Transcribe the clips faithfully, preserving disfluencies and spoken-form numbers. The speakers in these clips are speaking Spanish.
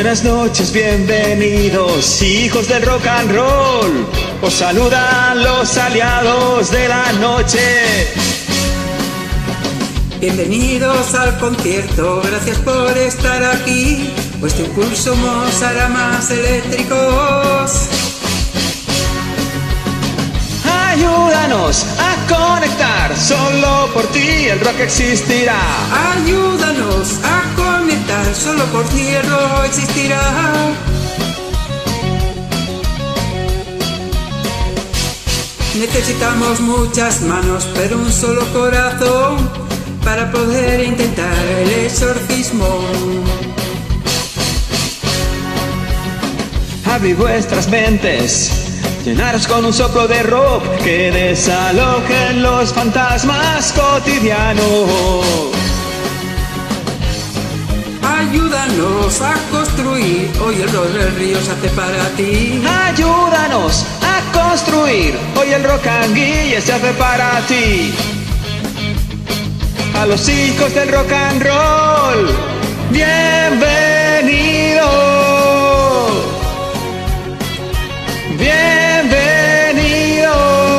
Buenas noches, bienvenidos, hijos del rock and roll. Os saludan los aliados de la noche. Bienvenidos al concierto, gracias por estar aquí. Vuestro impulso nos hará más eléctricos. Ayúdanos a conectar, solo por ti el rock existirá. Ayúdanos a conectar, solo por ti el rock existirá. Necesitamos muchas manos, pero un solo corazón para poder intentar el exorcismo. Abrid vuestras mentes, llenaros con un soplo de rock que desalojen los fantasmas cotidianos. Ayúdanos a construir, hoy el rock del río se hace para ti. Ayúdanos a construir, hoy el rock and guille se hace para ti. A los hijos del rock and roll, bienvenidos. Bienvenido.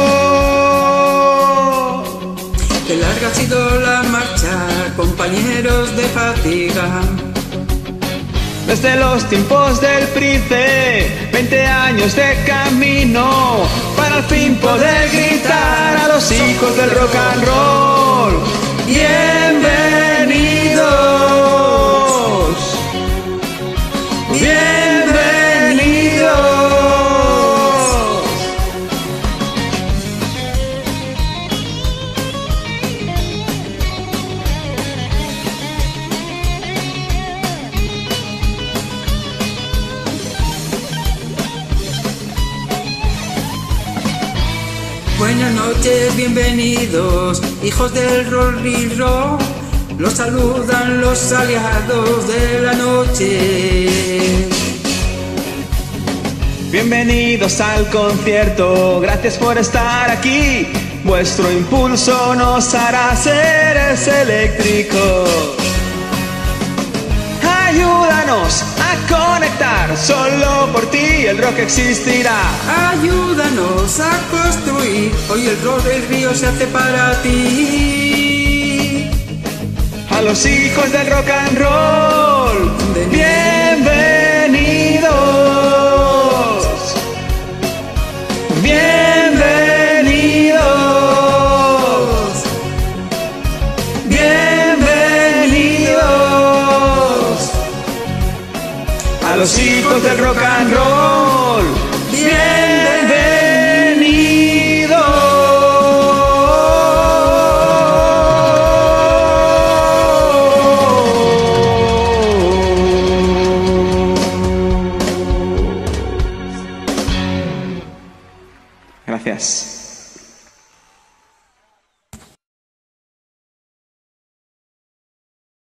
Qué larga ha sido la marcha, compañeros de fatiga. Desde los tiempos del Price, veinte años de camino, para al fin poder gritar a los hijos del rock and roll. Bienvenidos. Bienvenidos. Buenas noches, bienvenidos, hijos del rock y roll. Los saludan los aliados de la noche. Bienvenidos al concierto, gracias por estar aquí. Vuestro impulso nos hará seres eléctricos. Ayúdanos a conectar, solo por ti el rock existirá. Ayúdanos a construir, hoy el rock del río se hace para ti. A los hijos del rock and roll, bienvenidos. Bienvenidos. Bienvenidos. A los hijos del rock and roll, bienvenidos. Gracias.